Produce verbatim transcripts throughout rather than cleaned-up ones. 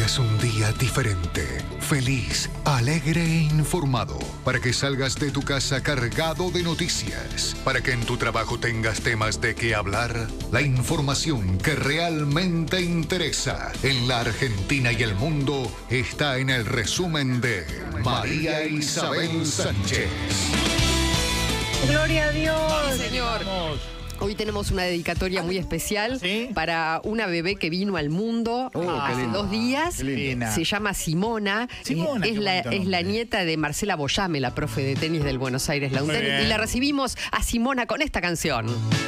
tengas un día diferente, feliz, alegre e informado, para que salgas de tu casa cargado de noticias, para que en tu trabajo tengas temas de qué hablar, la información que realmente interesa en la Argentina y el mundo está en el resumen de María Isabel Sánchez. Gloria a Dios. Sí, señor. Hoy tenemos una dedicatoria muy especial, ¿sí?, para una bebé que vino al mundo oh, hace dos días. Se llama Simona. Simona es, la, es la nieta de Marcela Boyame, la profe de tenis del Buenos Aires Lautaro. Y la recibimos a Simona con esta canción.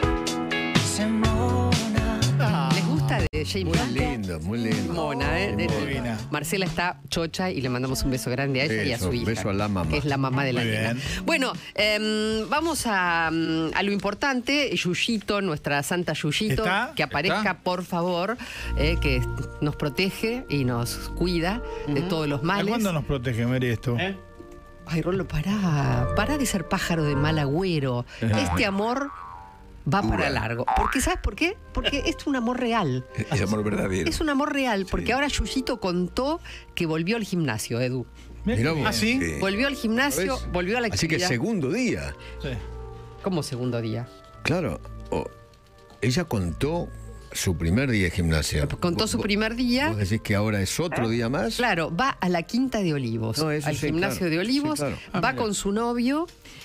Ah. ¿Les gusta de James Muy Bond? lindo, muy lindo. Simona, ¿eh? Muy de, Marcela está chocha y le mandamos un beso grande a ella Eso, y a su hija. Un beso a la mamá. Que es la mamá de la nena. Bueno, eh, vamos a, a lo importante. Yuyito, nuestra santa Yuyito, ¿Está? que aparezca, ¿Está? por favor, eh, que nos protege y nos cuida uh-huh. de todos los males. ¿Cuándo nos protege, Mary, esto? ¿Eh? Ay, Rolo, pará. Pará de ser pájaro de mal agüero. Este amor va Dura. para largo. Porque, ¿sabes por qué? Porque es un amor real. Es amor verdadero. Es un amor real, porque sí. ahora Yuyito contó que volvió al gimnasio, Edu. Mirá vos. ¿Ah, sí? sí? Volvió al gimnasio, ¿Ves? volvió a la actividad. Así que segundo día. Sí. ¿Cómo segundo día? Claro. Oh, ella contó su primer día de gimnasio. Contó su primer día. ¿Vos decís que ahora es otro día más? Claro, va a la Quinta de Olivos, no, al sí, gimnasio claro. de Olivos, sí, claro. ah, va mira. con su novio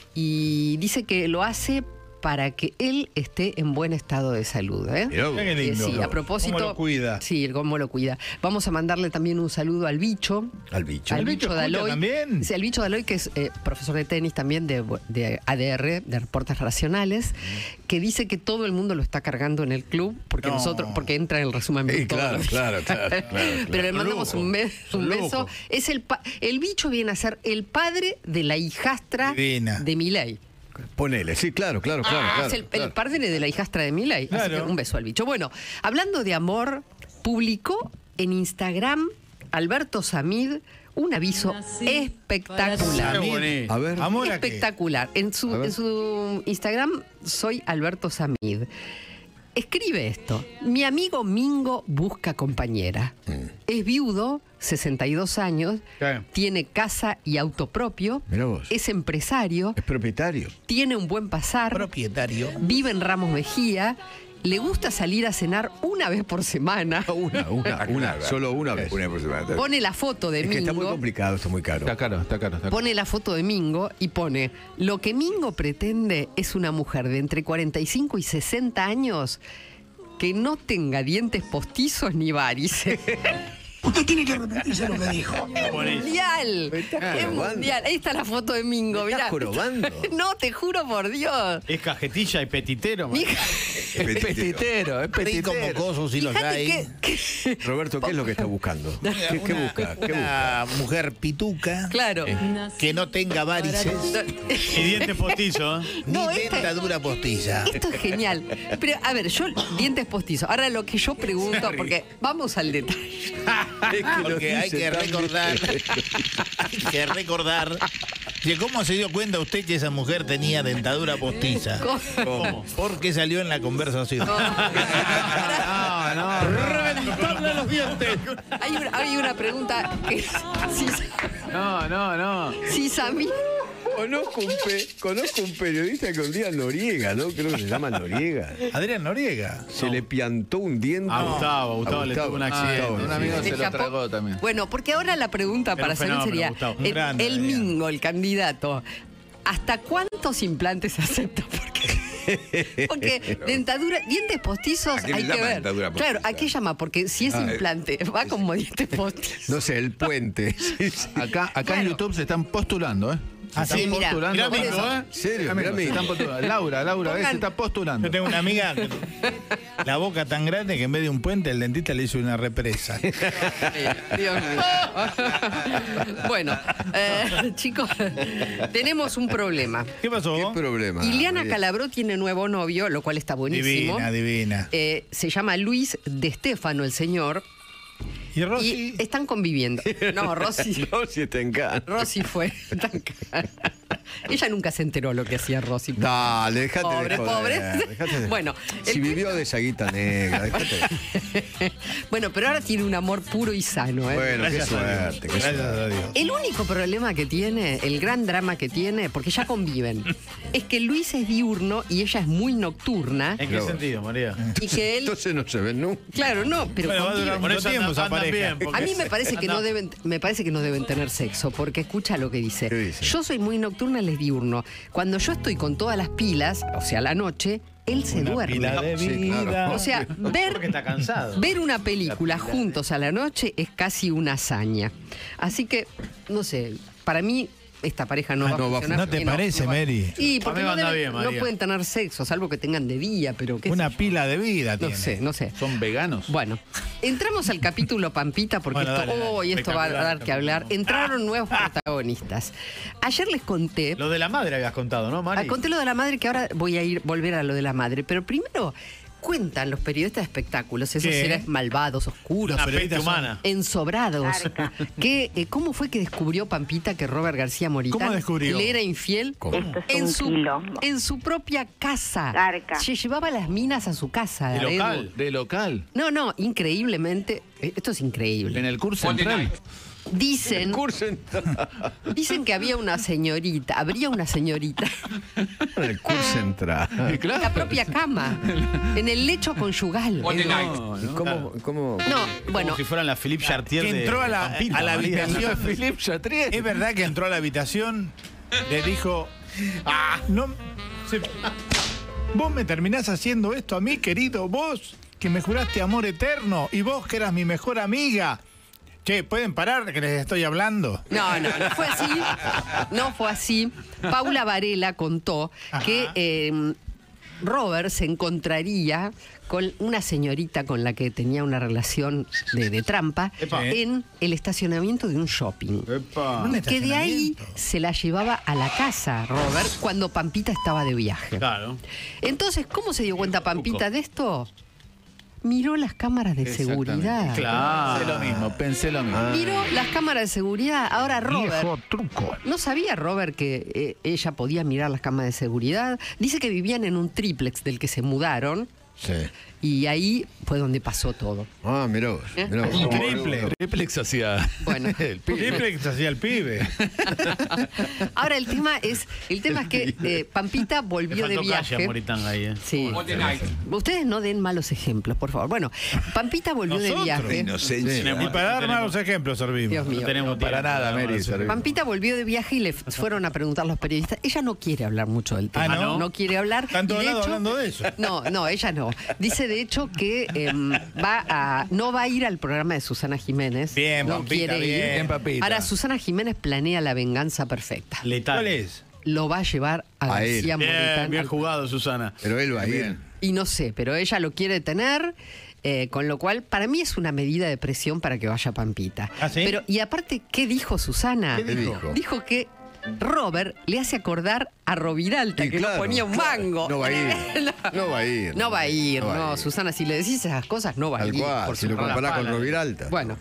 y dice que lo hace para que él esté en buen estado de salud. ¿eh? Mirá, qué lindo. Sí, a propósito. ¿Cómo lo cuida? Sí, cómo lo cuida. Vamos a mandarle también un saludo al bicho. Al bicho. Al ¿El bicho, bicho Daloy. también? Sí, al bicho Daloy, que es eh, profesor de tenis también de, de A D R, de Deportes Racionales, mm. que dice que todo el mundo lo está cargando en el club, porque no. nosotros, porque entra en el resumen. Sí, claro, claro, claro, claro, claro. Pero le mandamos un, be un beso. Es el, pa el bicho viene a ser el padre de la hijastra Divina. de Milei. Ponele, sí, claro, claro, claro. Ah, claro, es el, claro. el padre de la hijastra de Milei. Claro. Así que un beso al bicho. Bueno, hablando de amor, publicó en Instagram Alberto Samid un aviso espectacular. A ver. ¿Amor a espectacular. En su, en su Instagram, soy Alberto Samid. Escribe esto. Mi amigo Mingo busca compañera. Mm. Es viudo, sesenta y dos años, ¿Qué? tiene casa y auto propio, es empresario, es propietario, tiene un buen pasar, propietario, vive en Ramos Mejía, le gusta salir a cenar una vez por semana. Una, una, una, solo una vez. Una por semana. Pone la foto de es Mingo. Que está muy complicado, está muy caro. Está caro, está caro. Está caro. Pone la foto de Mingo y pone, lo que Mingo pretende es una mujer de entre cuarenta y cinco y sesenta años que no tenga dientes postizos ni varices. Usted tiene que repetirse lo que dijo. Mundial. Es mundial. Ahí está la foto de Mingo. ¿Estás jorobando? No, te juro por Dios. Es cajetilla y petitero. Es petitero, es petitero. Como cosos y los hay. Que, que... Roberto, ¿qué es lo que está buscando? ¿Qué, qué una, busca? ¿Qué una busca? mujer pituca. Claro. Eh, que no tenga varices. Y dientes postizos. No, ni esta, dentadura postiza. Esto es genial. Pero, a ver, yo, dientes postizos. Ahora lo que yo pregunto, porque vamos al detalle. Es que Porque hay que recordar, hay que recordar que cómo se dio cuenta usted que esa mujer tenía dentadura postiza. ¿Cómo? Porque salió en la conversación. No, no, no. ¡Reventarle los dientes! Hay una, hay una pregunta que si, No, no, no. Si Samid... Conozco un, pe conozco un periodista que un día Noriega, ¿no? Creo que se llama Noriega. Adrián Noriega. Se no. le piantó un diente. A Gustavo, Gustavo, a le tuvo un accidente. Ah, un amigo sí. se lo tragó también. Bueno, porque ahora la pregunta para saber sería, Gustavo, el, grande, el Mingo, el candidato, ¿hasta cuántos implantes acepta? Porque, porque dentadura, dientes postizos hay que ver. Claro, ¿a qué llama? Porque si es ah, implante, va como dientes postizos. No sé, el puente. Acá, acá claro. en YouTube se están postulando, ¿eh? Ah, están sí, postulando. Mirá, mirá, ¿eh? ¿Serio? Mirá, mirá, están postulando. Laura, Laura, Pongan... se está postulando. Yo tengo una amiga, que, la boca tan grande que en vez de un puente, el dentista le hizo una represa. Sí, Dios mío. Bueno, eh, chicos, tenemos un problema. ¿Qué pasó? ¿Qué problema? Ileana Calabró tiene nuevo novio, lo cual está buenísimo. Divina, divina. Eh, se llama Luis de Stefano, el señor. ¿Y Rosy? Y están conviviendo. No, Rosy. Rosy está en Cannes. Rosy fue. Está en Cannes. Ella nunca se enteró lo que hacía Rosy. Dale, déjate pobre, de joder, pobre. dejate de... Bueno, si vivió de esa guita negra, déjate de... Bueno, pero ahora tiene un amor puro y sano, ¿eh? Bueno, qué suerte, qué Gracias suerte. a Dios. El único problema que tiene, el gran drama que tiene, porque ya conviven, es que Luis es diurno y ella es muy nocturna. ¿En qué Claro. sentido, María? Y que él... Entonces no se ven nunca. Claro, no, pero Bueno, va a durar conviven. mucho tiempo esa pareja. A mí me parece que no deben, me parece que no deben tener sexo, porque escucha lo que dice. ¿Qué dice? Yo soy muy nocturna, él es diurno. Cuando yo estoy con todas las pilas, o sea, la noche, él se duerme. Pila de Sí, vida. claro. O sea, ver, Porque está cansado. ver una película juntos a la noche es casi una hazaña. Así que, no sé, para mí esta pareja no Ah, va no va a a funcionar. ¿No te porque parece, va- Mary? Sí, porque A mí me no, anda deben- bien, no María. pueden tener sexo, salvo que tengan de día, pero qué sé Una yo. pila de vida No tiene. sé, no sé. ¿Son veganos? Bueno, entramos al capítulo Pampita porque Bueno, esto, dale, dale. oh, y esto va a Espectacular, dar que hablar. capítulo. Entraron nuevos protagonistas. Ayer les conté, Lo de la madre habías contado, ¿no, Mari? ah, conté lo de la madre, que ahora voy a ir volver a lo de la madre, pero primero cuentan los periodistas de espectáculos, esos ¿Qué? seres malvados, oscuros, Una periodistas peste humana. ensobrados. Que, eh, ¿Cómo fue que descubrió Pampita que Robert García Moritán ¿Cómo descubrió? le era infiel? ¿Cómo? Esto es En un su, quilombo. en su propia casa. Garca. Se llevaba las minas a su casa. De Edu. local. De local. No, no, increíblemente, eh, esto es increíble. En el curso central. Dicen, Curso en... dicen que había una señorita, habría una señorita en el curso entra. en la propia cama, en el lecho conyugal. No, no. ¿Cómo, cómo? No, bueno, Como si fueran la Philippe Chartier que entró a la, a la habitación. Philippe Chatrier. Es verdad que entró a la habitación, le dijo, ah, no, se- vos me terminás haciendo esto a mí, querido, vos que me juraste amor eterno y vos que eras mi mejor amiga. Che, ¿pueden parar que les estoy hablando? no, no, no fue así. No fue así. Paula Varela contó que eh, Robert se encontraría con una señorita con la que tenía una relación de, de trampa Epa. en el estacionamiento de un shopping. ¿Un Y que de ahí estacionamiento? se la llevaba a la casa, Robert, cuando Pampita estaba de viaje. Claro. Entonces, ¿cómo se dio cuenta Pampita de esto? Miró las cámaras de seguridad. Pensé lo mismo, pensé lo mismo. Miró las cámaras de seguridad. Ahora Robert... ¿No sabía Robert que eh, ella podía mirar las cámaras de seguridad? Dice que vivían en un triplex del que se mudaron Sí. y ahí fue donde pasó todo. Ah, mirá vos. ¿Eh? Mirá vos. Un triple. Triplex hacía. Bueno. el pibe. Triple que hacía el pibe. Ahora el tema es, el tema es que eh, Pampita Le volvió de faltó calle a viaje. Moritán ahí, ¿eh? Sí. Ustedes no den malos ejemplos, por favor. Bueno, Pampita volvió de Nosotros. viaje. Inocencia. Y para dar malos ejemplos servimos. Dios mío. No tenemos Para tiempo nada, dar Mary, malos servimos. Pampita volvió de viaje y le f- fueron a preguntar los periodistas. Ella no quiere hablar mucho del tema. Ah, ¿no? No quiere hablar. Están y todos de lados hecho- hablando de eso. No, no, ella no. Dice de hecho que em, va a, no va a ir al programa de Susana Jiménez. Bien, no Pampita, quiere ir. bien. Bien, Pampita. Ahora Susana Jiménez planea la venganza perfecta. Letal. ¿Cuál es? Lo va a llevar a, A él. García Bien, Moritán bien al- jugado, Susana. Pero él va a ir. Y no sé, pero ella lo quiere tener, eh, con lo cual para mí es una medida de presión para que vaya Pampita. ¿Ah, sí? Pero, y aparte, ¿qué dijo Susana? ¿Qué dijo? Dijo que Robert le hace acordar a Roviralta, Y que claro, no ponía un claro. mango. No va a ir. No va a ir. No va a ir, No no, va a ir. Susana, si le decís esas cosas, no va a Tal ir. cual, por si lo supuesto. comparás con pala. Roviralta. Bueno,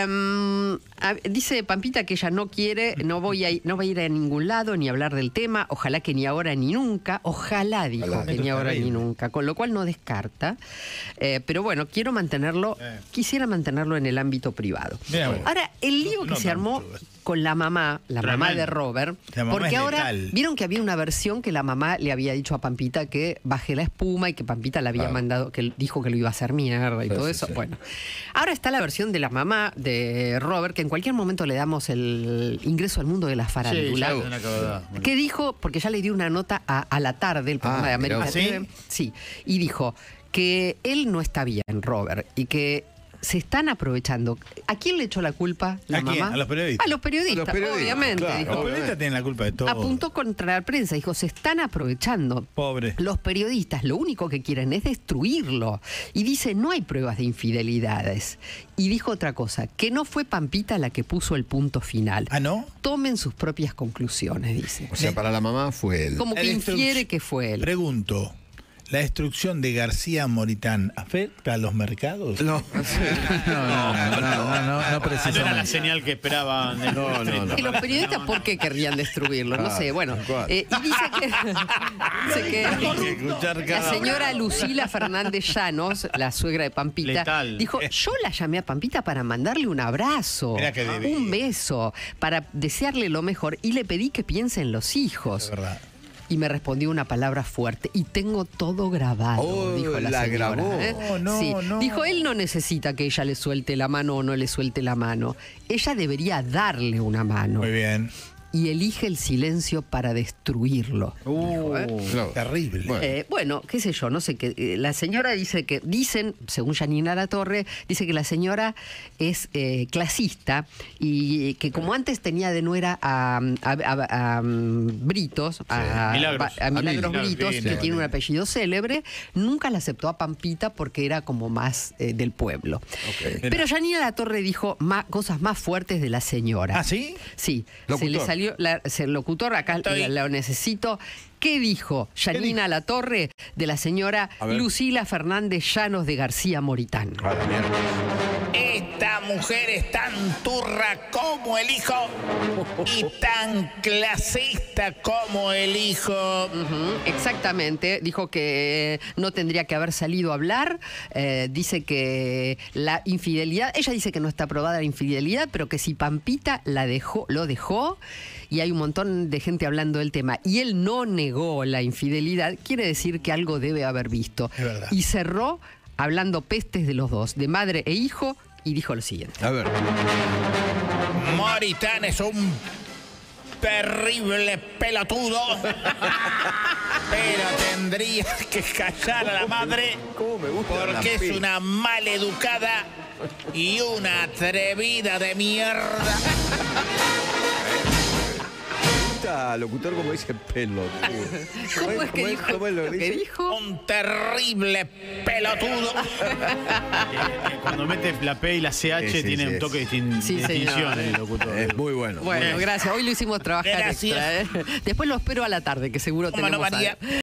em, a- dice Pampita que ella no quiere, no voy a ir, no va a ir a ningún lado ni a hablar del tema, ojalá que ni ahora ni nunca, ojalá dijo Ojalá. que Esto ni es ahora ni terrible. nunca, con lo cual no descarta, eh, pero bueno, quiero mantenerlo, Eh. quisiera mantenerlo en el ámbito privado. Mira vos. Ahora, el lío que No se tanto, armó igual. con la mamá, la mamá Tremendo. de Robert, La mamá porque es ahora letal. vieron que había una versión que la mamá le había dicho a Pampita que baje la espuma y que Pampita le había Claro. mandado, que dijo que lo iba a hacer mierda y Sí, todo sí, eso. sí. Bueno, ahora está la versión de la mamá de Robert, que en cualquier momento le damos el ingreso al mundo de la farándula. Sí, ya una acabada. ¿Qué dijo? Porque ya le dio una nota a, a la tarde, el programa Ah, de América mirá. ¿Sí? T V. Sí, y dijo que él no está bien, Robert, y que se están aprovechando. ¿A quién le echó la culpa la ¿A quién? mamá? ¿A los periodistas? A los periodistas, A los periodistas, obviamente. claro. dijo. Los periodistas tienen la culpa de todo. Apuntó contra la prensa, dijo, se están aprovechando. Pobre. Los periodistas lo único que quieren es destruirlo. Y dice, no hay pruebas de infidelidades. Y dijo otra cosa, que no fue Pampita la que puso el punto final. ¿Ah, no? Tomen sus propias conclusiones, dice. O sea, para la mamá fue él. Como que El infiere instru- que fue él. Pregunto. ¿La destrucción de García Moritán afecta a los mercados? No. No, no, no, no, no, no precisamente. No era la señal que esperaban. No, no, no. ¿Y los periodistas por qué querrían destruirlo? No sé, bueno. Eh, y dice que, dice que la señora Lucila Fernández Llanos, la suegra de Pampita, Letal. dijo, yo la llamé a Pampita para mandarle un abrazo, un beso, para desearle lo mejor y le pedí que piense en los hijos. Es verdad. Y me respondió una palabra fuerte. Y tengo todo grabado, Oh, dijo la, la señora. grabó. ¿eh? No, no, Sí. no. Dijo, él no necesita que ella le suelte la mano o no le suelte la mano. Ella debería darle una mano. Muy bien. Y elige el silencio para destruirlo. Uh, No. Terrible. Bueno. Eh, bueno, qué sé yo, no sé qué. Eh, la señora dice que, dicen, según Janina Latorre, dice que la señora es eh, clasista y que como antes tenía de nuera a, a, a- a, um, Britos, a, Milagros. a- a Milagros Milagros, Britos, sí, que sí. tiene un apellido célebre, nunca la aceptó a Pampita porque era como más eh, del pueblo. Pero Janina Latorre dijo ma- cosas más fuertes de la señora. ¿Ah, sí? Sí, Locutor. se le salió, la, se- el locutor, acá Estoy- la- lo necesito. ¿Qué dijo Janina Latorre de la señora A ver. Lucila Fernández Llanos de García Moritán? A la mierda. Esta mujer es tan turra como el hijo y tan clasista como el hijo. Ujú, exactamente, dijo que no tendría que haber salido a hablar, eh, dice que la infidelidad, ella dice que no está aprobada la infidelidad, pero que si Pampita la dejó, lo dejó, y hay un montón de gente hablando del tema, y él no negó la infidelidad, quiere decir que algo debe haber visto. Es verdad. Y cerró hablando pestes de los dos, de madre e hijo, y dijo lo siguiente. A ver. Moritán es un terrible pelotudo, pero tendría que callar a la madre ¿Cómo me gusta la porque es peli? una maleducada y una atrevida de mierda. Me gusta, locutor, como dice pelo. ¿Cómo es que dijo? ¿Cómo es lo lo que que dice? dijo? Un terrible pelotudo. Cuando mete la P y la C H Sí, sí, tiene sí, un es. toque de distin- Sí, de distinción señor. el locutor. Es muy bueno. Bueno, gracias. Hoy lo hicimos trabajar Gracias. extra. ¿eh? Después lo espero a la tarde, que seguro ¿Cómo no, tenemos María? algo.